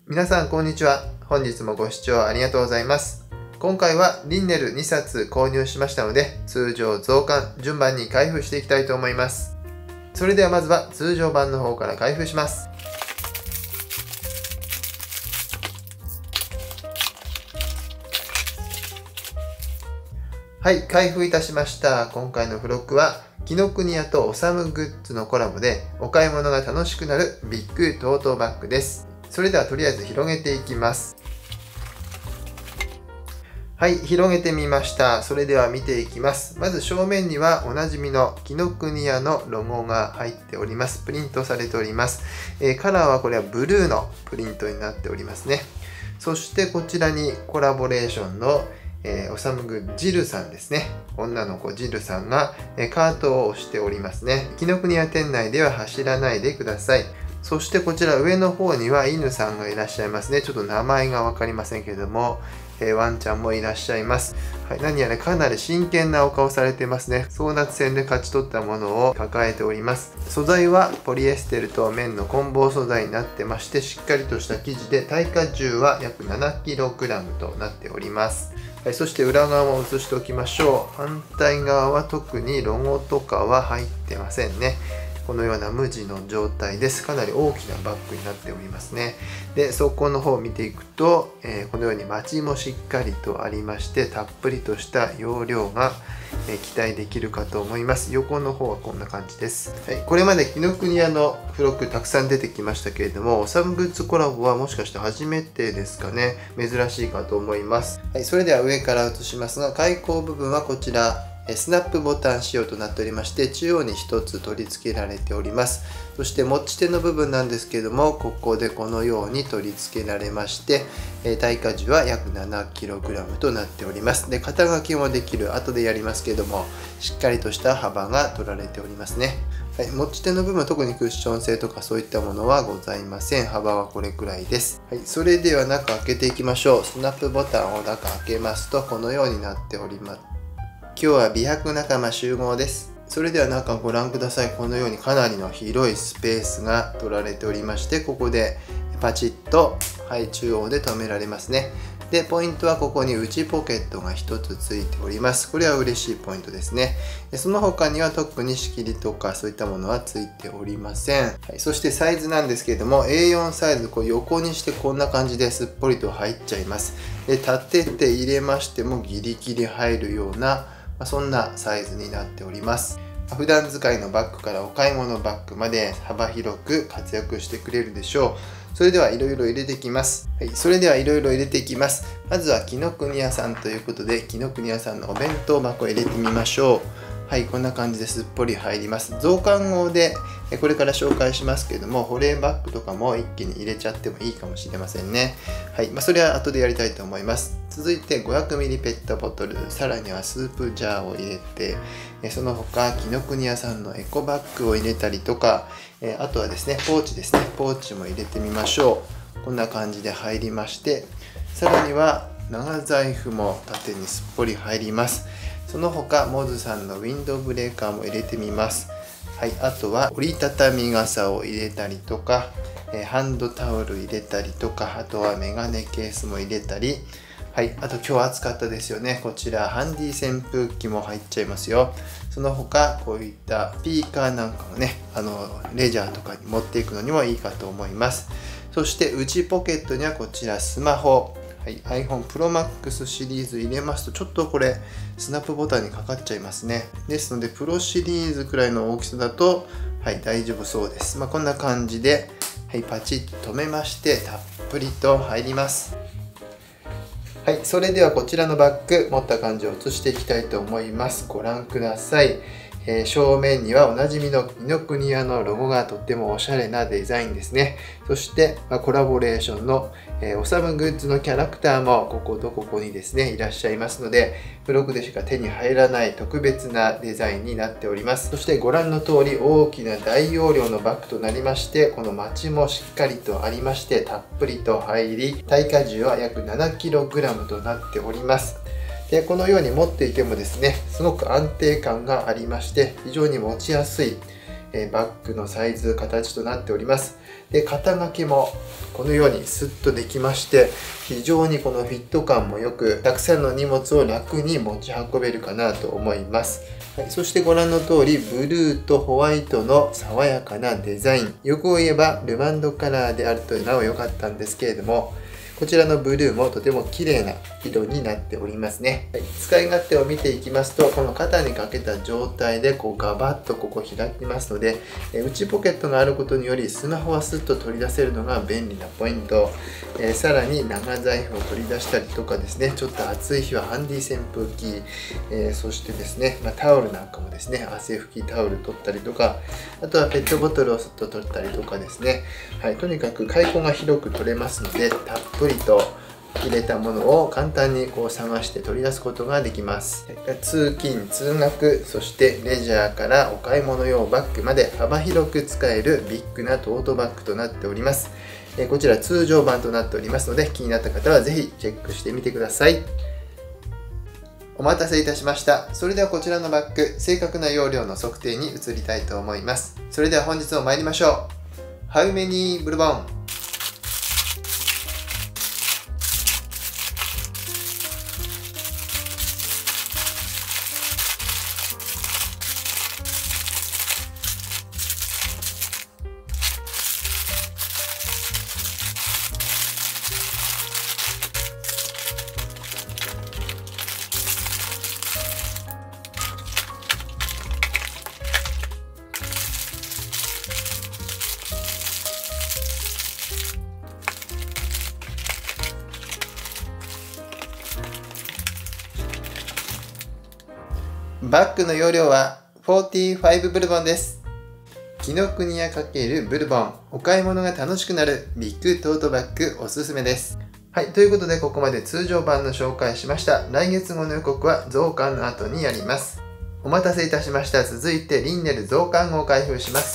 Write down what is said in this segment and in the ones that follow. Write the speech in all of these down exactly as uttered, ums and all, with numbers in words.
皆さんこんにちは。本日もご視聴ありがとうございます。今回はリンネルにさつ購入しましたので、通常増刊順番に開封していきたいと思います。それではまずは通常版の方から開封します。はい、開封いたしました。今回の付録は紀ノ国屋とオサムグッズのコラボでお買い物が楽しくなるビッグトートバッグです。それではとりあえず広げていきます。はい、広げてみました。それでは見ていきます。まず正面にはおなじみの紀ノ国屋のロゴが入っております。プリントされております。えー、カラーはこれはブルーのプリントになっておりますね。そしてこちらにコラボレーションのえー、オサムグジルさんですね。女の子ジルさんが、えー、カートを押しておりますね。紀ノ国屋店内では走らないでください。そしてこちら上の方には犬さんがいらっしゃいますね。ちょっと名前が分かりませんけれども、えー、ワンちゃんもいらっしゃいます。はい、何やらかなり真剣なお顔されてますね。争奪戦で勝ち取ったものを抱えております。素材はポリエステルと綿の混紡素材になってまして、しっかりとした生地で耐荷重は約 ななキログラム となっております。はい、そして裏側も写しておきましょう。反対側は特にロゴとかは入ってませんね。このような無地の状態です。かなり大きなバッグになっておりますね。で、底の方を見ていくと、えー、このようにマチもしっかりとありまして、たっぷりとした容量が、えー、期待できるかと思います。横の方はこんな感じです。はい、これまで紀ノ国屋の付録たくさん出てきましたけれども、オサムグッズコラボはもしかして初めてですかね。珍しいかと思います。はい、それでは上から写しますが、開口部分はこちら。スナップボタン仕様となっておりまして、中央にひとつ取り付けられております。そして持ち手の部分なんですけれども、ここでこのように取り付けられまして、耐荷重は約 ななキログラム となっております。で、肩書きもできる、後でやりますけれども、しっかりとした幅が取られておりますね。はい、持ち手の部分は特にクッション性とかそういったものはございません。幅はこれくらいです。はい、それでは中開けていきましょう。スナップボタンを中開けますと、このようになっております。今日は美白仲間集合です。それでは中ご覧ください。このようにかなりの広いスペースが取られておりまして、ここでパチッと、はい、中央で止められますね。で、ポイントはここに内ポケットがひとつついております。これは嬉しいポイントですね。でその他には特に仕切りとかそういったものはついておりません。はい、そしてサイズなんですけれども、エーよん サイズ、こう横にしてこんな感じですっぽりと入っちゃいます。で、立てて入れましてもギリギリ入るようなそんなサイズになっております。普段使いのバッグからお買い物バッグまで幅広く活躍してくれるでしょう。それではいろいろ入れていきます。はい、それではいろいろ入れていきます。まずは紀ノ国屋さんということで、紀ノ国屋さんのお弁当箱を入れてみましょう。はい、こんな感じですっぽり入ります。増刊号でこれから紹介しますけれども、保冷バッグとかも一気に入れちゃってもいいかもしれませんね。はい、まあ、それは後でやりたいと思います。続いて ごひゃくミリ ペットボトル、さらにはスープジャーを入れて、その他紀ノ国屋さんのエコバッグを入れたりとか、あとはですね、ポーチですね、ポーチも入れてみましょう。こんな感じで入りまして、さらには長財布も縦にすっぽり入ります。その他、モズさんのウィンドブレーカーも入れてみます。はい、あとは折りたたみ傘を入れたりとか、えハンドタオル入れたりとか、あとはメガネケースも入れたり、はい、あと今日暑かったですよね。こちらハンディ扇風機も入っちゃいますよ。その他こういったスピーカーなんかもね、あのレジャーとかに持っていくのにもいいかと思います。そして内ポケットにはこちらスマホ。はい、iPhone プロマックス シリーズ入れますとちょっとこれスナップボタンにかかっちゃいますね。ですのでプロシリーズくらいの大きさだと、はい、大丈夫そうです。まあ、こんな感じで、はい、パチッと止めましてたっぷりと入ります。はい、それではこちらのバッグ持った感じを写していきたいと思います。ご覧ください。えー、正面にはおなじみの紀ノ国屋のロゴがとってもおしゃれなデザインですね。そして、まあ、コラボレーションの、えー、オサムグッズのキャラクターもこことここにですねいらっしゃいますので、付録でしか手に入らない特別なデザインになっております。そしてご覧の通り大きな大容量のバッグとなりまして、このマチもしっかりとありましてたっぷりと入り、耐荷重は約 ななキログラム となっております。でこのように持っていてもですね、すごく安定感がありまして非常に持ちやすいバッグのサイズ形となっております。 で肩掛けもこのようにスッとできまして、非常にこのフィット感もよく、たくさんの荷物を楽に持ち運べるかなと思います。はい、そしてご覧の通りブルーとホワイトの爽やかなデザイン、欲を言えばルマンドカラーであるとなお良かったんですけれども、こちらのブルーもとても綺麗な色になっておりますね。はい、使い勝手を見ていきますと、この肩にかけた状態でこうガバッとここ開きますので、え内ポケットがあることによりスマホはスッと取り出せるのが便利なポイント。えー、さらに長財布を取り出したりとかですね、ちょっと暑い日はハンディ扇風機、えー、そしてですね、まあ、タオルなんかもですね、汗拭きタオル取ったりとか、あとはペットボトルをスッと取ったりとかですね、はい、とにかく開口が広く取れますので、たっぷりと入れたものを簡単にこう探して取り出すことができます。通勤通学、そしてレジャーからお買い物用バッグまで幅広く使えるビッグなトートバッグとなっております。こちら通常版となっておりますので、気になった方はぜひチェックしてみてください。お待たせいたしました。それではこちらのバッグ、正確な容量の測定に移りたいと思います。それでは本日も参りましょう。How many ブルボン？バッグの容量はよんじゅうごブルボンです。紀ノ国屋×ブルボン、お買い物が楽しくなるビッグトートバッグおすすめです。はい、ということでここまで通常版の紹介しました。来月号の予告は増刊の後にやります。お待たせいたしました。続いてリンネル増刊号を開封します。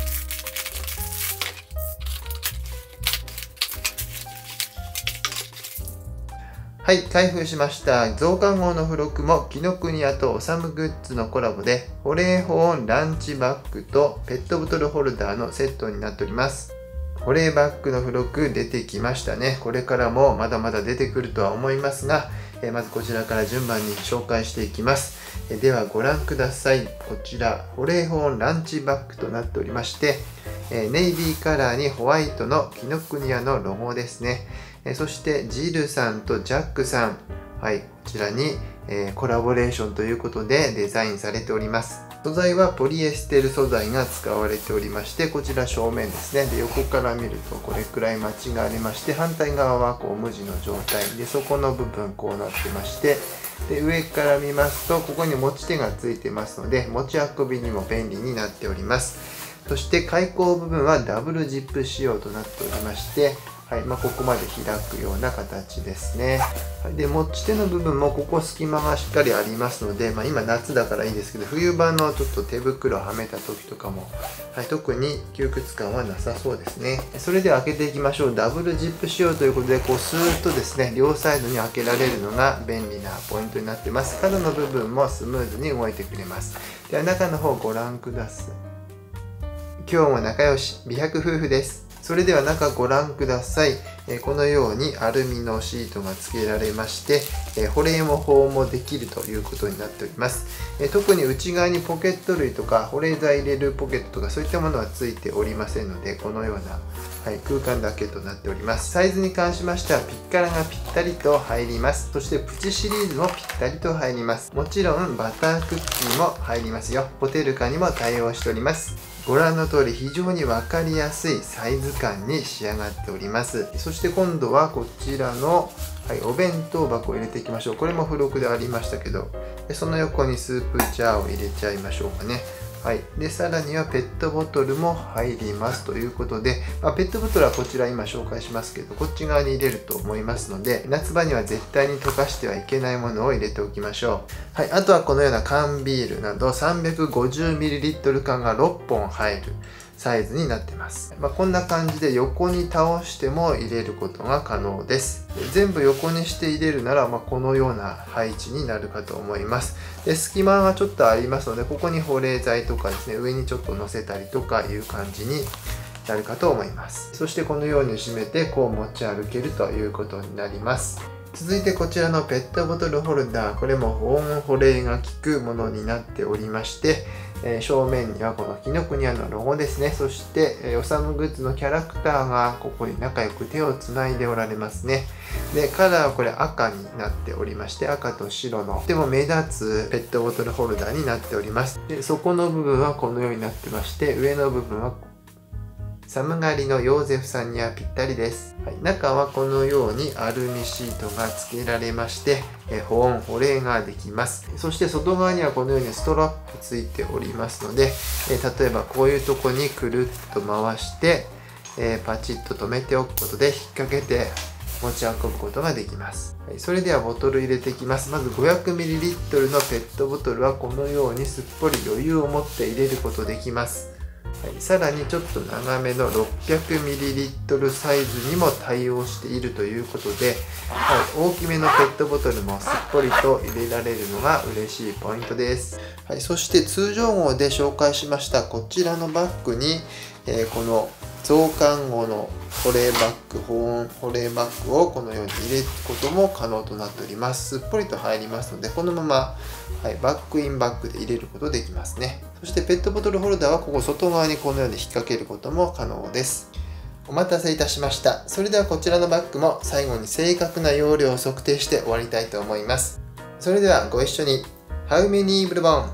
はい、開封しました。増刊号の付録も紀ノ国屋とオサムグッズのコラボで、保冷保温ランチバッグとペットボトルホルダーのセットになっております。保冷バッグの付録出てきましたね。これからもまだまだ出てくるとは思いますが、えまずこちらから順番に紹介していきます。えではご覧ください。こちら、保冷保温ランチバッグとなっておりまして、えネイビーカラーにホワイトの紀ノ国屋のロゴですね。そしてジルさんとジャックさん、はい、こちらに、えー、コラボレーションということでデザインされております。素材はポリエステル素材が使われておりまして、こちら正面ですね。で、横から見るとこれくらい間違がありまして、反対側はこう無地の状態で、底の部分こうなってまして、で上から見ますとここに持ち手がついてますので、持ち運びにも便利になっております。そして開口部分はダブルジップ仕様となっておりまして、はい、まあ、ここまで開くような形ですね。はい、で持ち手の部分もここ隙間がしっかりありますので、まあ、今夏だからいいですけど、冬場のちょっと手袋をはめた時とかも、はい、特に窮屈感はなさそうですね。それでは開けていきましょう。ダブルジップ仕様ということで、こうスーッとですね、両サイドに開けられるのが便利なポイントになっています。角の部分もスムーズに動いてくれます。では中の方ご覧ください。今日も仲良し美白夫婦です。それでは中ご覧ください。このようにアルミのシートが付けられまして、保冷も保温もできるということになっております。特に内側にポケット類とか保冷剤入れるポケットとかそういったものは付いておりませんので、このような、はい、空間だけとなっております。サイズに関しましてはピッカラがぴったりと入ります。そしてプチシリーズもぴったりと入ります。もちろんバタークッキーも入りますよ。ホテルカにも対応しております。ご覧の通り非常に分かりやすいサイズ感に仕上がっております。そして今度はこちらの、はい、お弁当箱を入れていきましょう。これも付録でありましたけど、その横にスープジャーを入れちゃいましょうかね。はい、でさらにはペットボトルも入りますということで、まあ、ペットボトルはこちら今紹介しますけど、こっち側に入れると思いますので、夏場には絶対に溶かしてはいけないものを入れておきましょう。はい、あとはこのような缶ビールなど さんびゃくごじゅうミリリットル 缶がろっぽん入るサイズになってます。まあ、こんな感じで横に倒しても入れることが可能です。で全部横にして入れるなら、まあ、このような配置になるかと思います。で隙間がちょっとありますので、ここに保冷剤とかですね、上にちょっと乗せたりとかいう感じになるかと思います。そしてこのように締めてこう持ち歩けるということになります。続いてこちらのペットボトルホルダー、これも保温保冷が効くものになっておりまして、えー、正面にはこの紀ノ国屋のロゴですね。そして、えー、おさむグッズのキャラクターがここに仲良く手をつないでおられますね。で、カラーはこれ赤になっておりまして、赤と白のとても目立つペットボトルホルダーになっております。で、底の部分はこのようになってまして、上の部分は寒がりのヨーゼフさんにはぴったりです。はい、中はこのようにアルミシートが付けられまして、え保温保冷ができます。そして外側にはこのようにストラップついておりますので、え例えばこういうとこにくるっと回して、えパチッと留めておくことで引っ掛けて持ち運ぶことができます。はい、それではボトル入れていきます。まず ごひゃくミリリットル のペットボトルはこのようにすっぽり余裕を持って入れることできます。はい、さらにちょっと長めの ろっぴゃくミリリットル サイズにも対応しているということで、はい、大きめのペットボトルもすっぽりと入れられるのが嬉しいポイントです。はい、そして通常号で紹介しましたこちらのバッグに、えー、この増刊号の保冷バッグ、保温保冷バッグをこのように入れることも可能となっております。すっぽりと入りますので、このまま、はい、バッグインバッグで入れることできますね。そしてペットボトルホルダーはここ外側にこのように引っ掛けることも可能です。お待たせいたしました。それではこちらのバッグも最後に正確な容量を測定して終わりたいと思います。それではご一緒に How many ブルボン？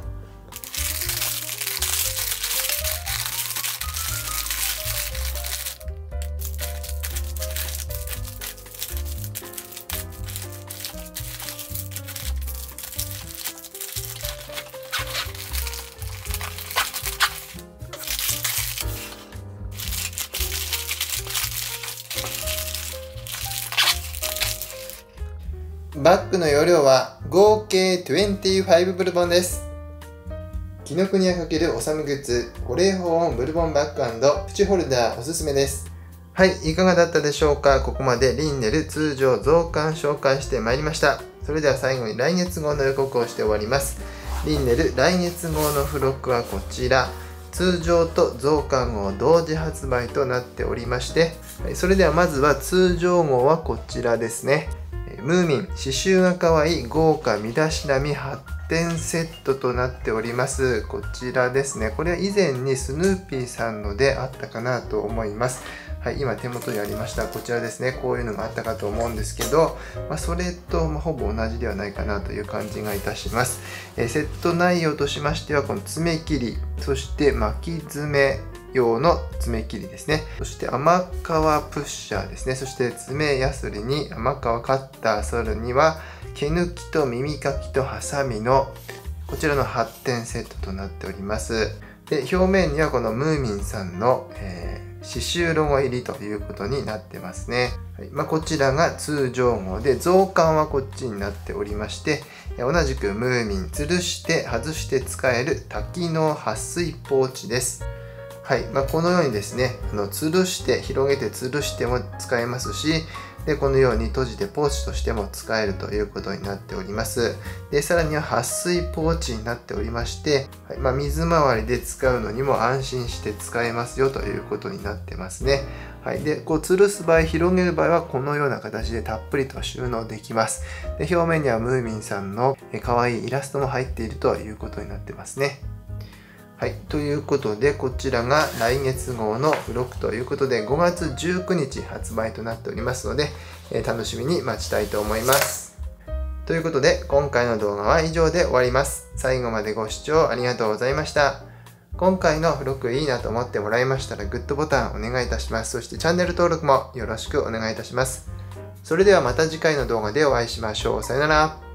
バッグの容量は合計にじゅうごブルボンです。紀ノ国屋×おさむグッズ保冷保温ブルボンバッグ&プチホルダーおすすめです。はい、いかがだったでしょうか。ここまでリンネル通常増刊紹介してまいりました。それでは最後に来月号の予告をして終わります。リンネル来月号の付録はこちら。通常と増刊号同時発売となっておりまして、それではまずは通常号はこちらですね。ムーミン刺繍が可愛い豪華身だしなみはちてんセットとなっております。こちらですね。これは以前にスヌーピーさんのであったかなと思います。はい、今手元にありました。こちらですね。こういうのがあったかと思うんですけど、まあ、それとほぼ同じではないかなという感じがいたします。えセット内容としましては、この爪切り、そして巻き爪用の爪切りですね。そして甘皮プッシャーですね。そして爪やすりに甘皮カッター、さらには毛抜きと耳かきとハサミのこちらのはちてんセットとなっております。で、表面にはこのムーミンさんの、えー、刺繍ロゴ入りということになってますね。はい、まあ、こちらが通常号で、増刊はこっちになっておりまして、同じくムーミン吊るして外して使える多機能撥水ポーチです。はい、まあ、このようにですね、あの吊るして広げて吊るしても使えますし、でこのように閉じてポーチとしても使えるということになっております。でさらには撥水ポーチになっておりまして、はい、まあ、水回りで使うのにも安心して使えますよということになってますね。はい、でこう吊るす場合、広げる場合はこのような形でたっぷりと収納できます。で表面にはムーミンさんの可愛いイラストも入っているということになってますね。はい、ということでこちらが来月号の付録ということでごがつじゅうくにち発売となっておりますので、えー、楽しみに待ちたいと思います。ということで今回の動画は以上で終わります。最後までご視聴ありがとうございました。今回の付録いいなと思ってもらいましたらグッドボタンお願いいたします。そしてチャンネル登録もよろしくお願いいたします。それではまた次回の動画でお会いしましょう。さよなら。